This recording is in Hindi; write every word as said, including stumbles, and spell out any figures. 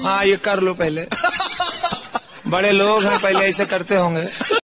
हाँ ये कर लो पहले, बड़े लोग हैं पहले ऐसे करते होंगे।